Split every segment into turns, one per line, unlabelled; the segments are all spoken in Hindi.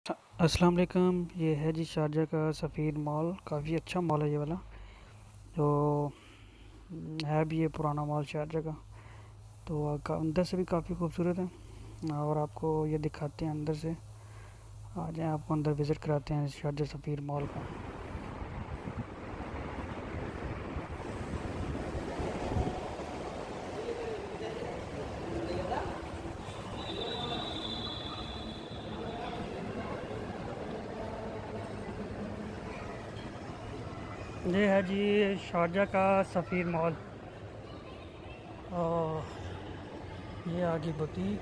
अस्सलाम वालेकुम। ये है जी शारजा का सफ़ीर मॉल। काफ़ी अच्छा मॉल है ये वाला। तो है भी ये पुराना मॉल शारजा का। तो अंदर से भी काफ़ी खूबसूरत है और आपको ये दिखाते हैं अंदर से। आ जाएं, आपको अंदर विज़िट कराते हैं शारजा सफ़ीर मॉल का। ये है जी शारजा का सफ़ीर मॉल। और ये आगे बुटीक।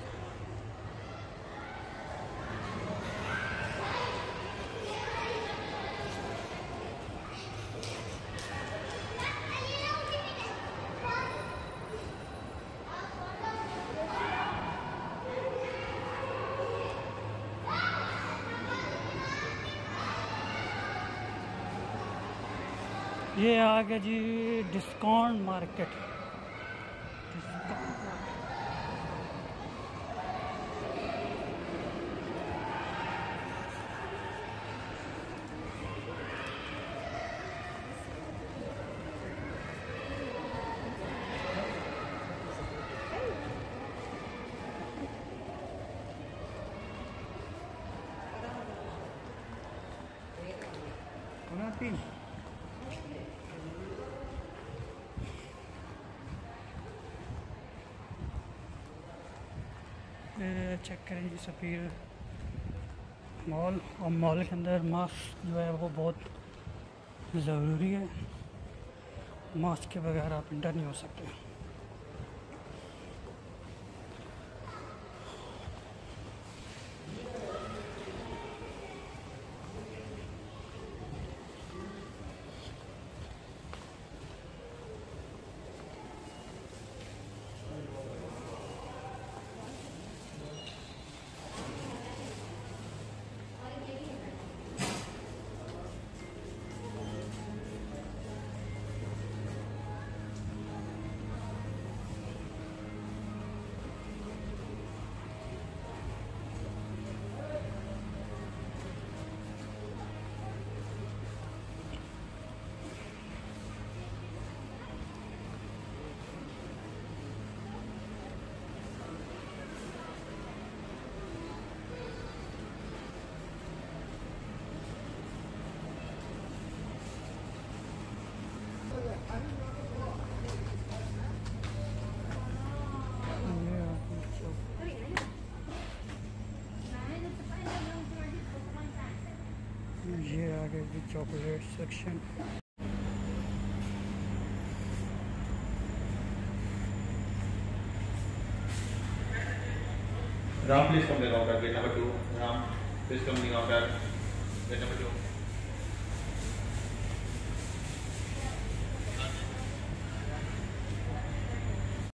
ये आ गया जी डिस्काउंट मार्केट। चेक करें जी सफ़ीर मॉल। और मॉल के अंदर मास्क जो है वो बहुत ज़रूरी है। मास्क के बगैर आप इंटर नहीं हो सकते। ये आगे भी chocolate section.
Ram, please come to the counter. Gate number 2. Ram, please come to the counter. Gate number 2.